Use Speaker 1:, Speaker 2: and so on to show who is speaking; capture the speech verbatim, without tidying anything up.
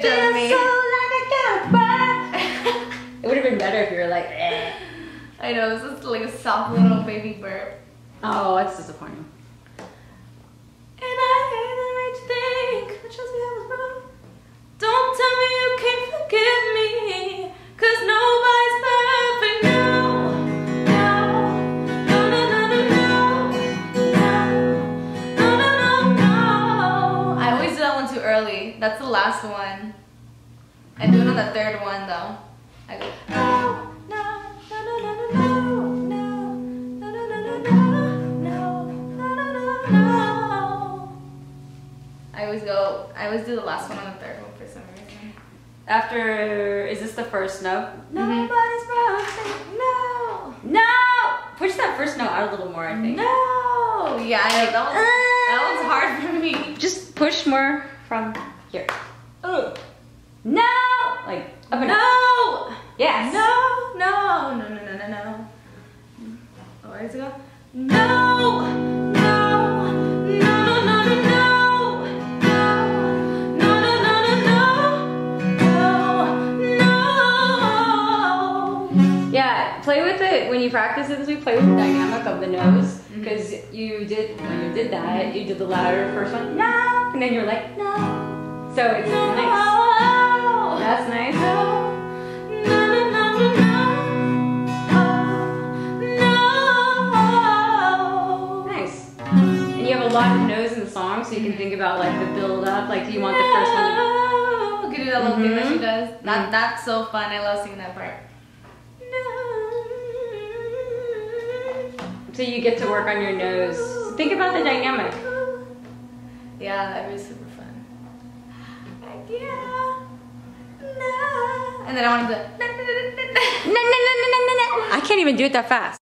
Speaker 1: than me.
Speaker 2: So like I got a It would have been better if you were like, eh.
Speaker 1: I know, this is like a soft little baby burp.
Speaker 2: Oh, that's disappointing.
Speaker 1: And I hate the way you think, but trust me, I was wrong. Don't tell me you can't forgive me, cause nobody's perfect. No, no, no, no, no, no, no, no, no, no, no. I always do that one too early. That's the last one. I do it on the third one though. I go, no, no, no, no, no, no, no, no, no, no, no, no, no, no, no. I always go, I always do the last one on the third one for some reason.
Speaker 2: After, is this the first note?
Speaker 1: Mm-hmm. Nobody's perfect, no.
Speaker 2: No! Push that first note out a little more, I think.
Speaker 1: No! Yeah, I know, that, one's, that one's hard for me.
Speaker 2: Just push more from here. Ugh. No! Like, up and
Speaker 1: No!
Speaker 2: up. Yes.
Speaker 1: No, no, no, no, no, no, no. Oh, where does it go? No! No! No, no, no, no, no! No, no, no, no, no! No!
Speaker 2: Yeah, play with it when you practice it this week. Play with the dynamic of the nose, because mm-hmm. you did when you did that, you did the louder first one, no, and then you're like no. So it's no. Nice. That's nice.
Speaker 1: No, no, no, no, no, no.
Speaker 2: Nice. And you have a lot of nose in the song, so you can think about like the build up. Like, do you want the first one? To...
Speaker 1: You can do that little mm-hmm. thing that she does. That
Speaker 2: Mm-hmm.
Speaker 1: that's so fun. I love singing that part.
Speaker 2: So you get to work on your nose. So think about the dynamic.
Speaker 1: Yeah, that was super fun. Yeah. And then I wanted to.
Speaker 2: I can't even do it that fast.